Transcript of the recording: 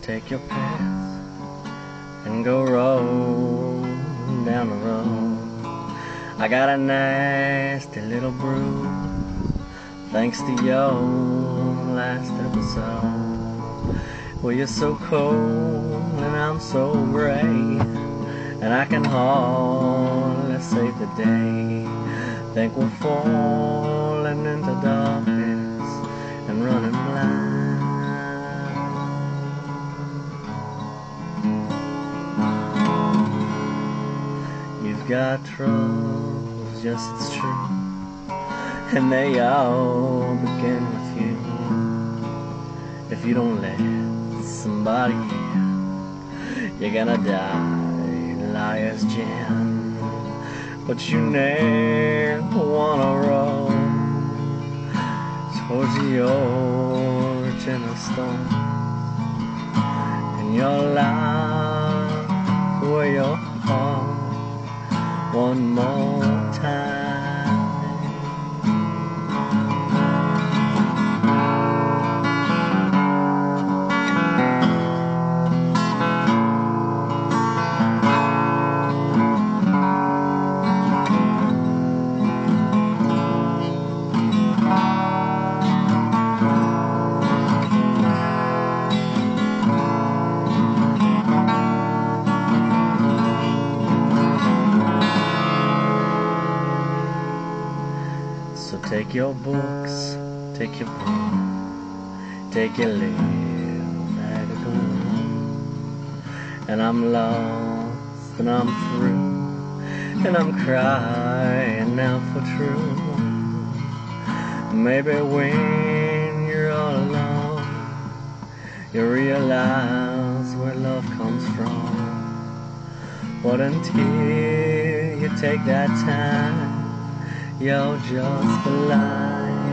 take your path and go roll down the road. I got a nasty little brew, thanks to your last episode. Well, you're so cold and I'm so gray, and I can hardly save the day. Think we're falling into darkness and running blind. You've got troubles, yes it's true, and they all begin with you. If you don't let somebody in, you're gonna die liar's gin. But you never wanna roll towards the original stone, and you'll lock away your heart one more time. So take your books, take your broom, take your little bag of gloom, and I'm lost and I'm through, and I'm crying now for true. Maybe when you're all alone, you realize where love comes from. But until you take that time, you're just a lie.